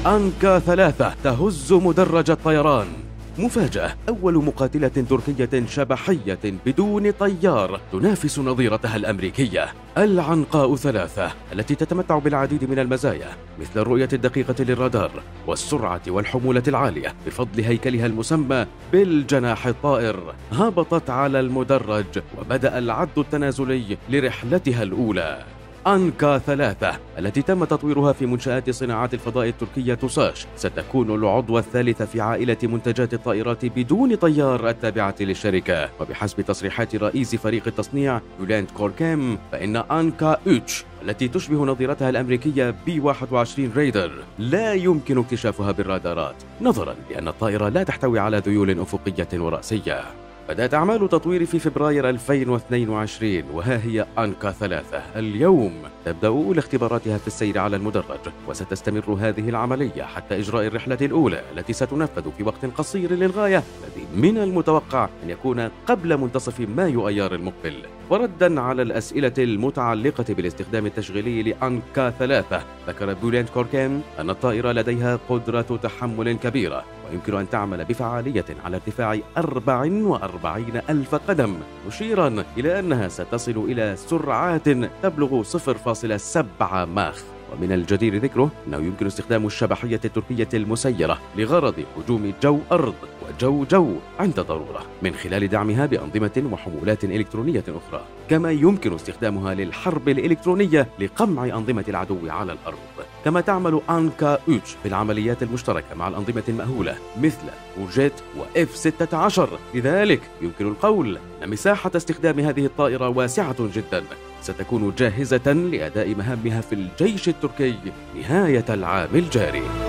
أنكا 3 تهز مدرج الطيران. مفاجأة، أول مقاتلة تركية شبحية بدون طيار تنافس نظيرتها الأمريكية العنقاء 3، التي تتمتع بالعديد من المزايا مثل الرؤية الدقيقة للرادار والسرعة والحمولة العالية بفضل هيكلها المسمى بالجناح الطائر. هبطت على المدرج وبدأ العد التنازلي لرحلتها الأولى. أنكا 3 التي تم تطويرها في منشآت صناعات الفضاء التركية توساش ستكون العضو الثالث في عائلة منتجات الطائرات بدون طيار التابعة للشركة. وبحسب تصريحات رئيس فريق التصنيع بولانت كوركام، فإن أنكا إتش التي تشبه نظيرتها الأمريكية B-21 ريدر لا يمكن اكتشافها بالرادارات، نظرا لأن الطائرة لا تحتوي على ذيول أفقية ورأسية. بدأت أعمال التطوير في فبراير 2022، وها هي أنكا 3 اليوم تبدأ أولى اختباراتها في السير على المدرج، وستستمر هذه العملية حتى إجراء الرحلة الأولى التي ستنفذ في وقت قصير للغاية، الذي من المتوقع أن يكون قبل منتصف مايو أيار المقبل. وردا على الأسئلة المتعلقة بالاستخدام التشغيلي لأنكا 3، ذكر بولانت كوركام أن الطائرة لديها قدرة تحمل كبيرة، ويمكن أن تعمل بفعالية على ارتفاع 44,000 قدم، مشيرا إلى أنها ستصل إلى سرعات تبلغ 0.7 ماخ. ومن الجدير ذكره أنه يمكن استخدام الشبحية التركية المسيرة لغرض هجوم جو-أرض وجو-جو عند ضرورة، من خلال دعمها بأنظمة وحمولات إلكترونية أخرى. كما يمكن استخدامها للحرب الإلكترونية لقمع أنظمة العدو على الأرض. كما تعمل أنكا إتش في العمليات المشتركة مع الأنظمة المأهولة مثل وورجيت وF-16، لذلك يمكن القول أن مساحة استخدام هذه الطائرة واسعة جدا، ستكون جاهزة لأداء مهامها في الجيش التركي نهاية العام الجاري.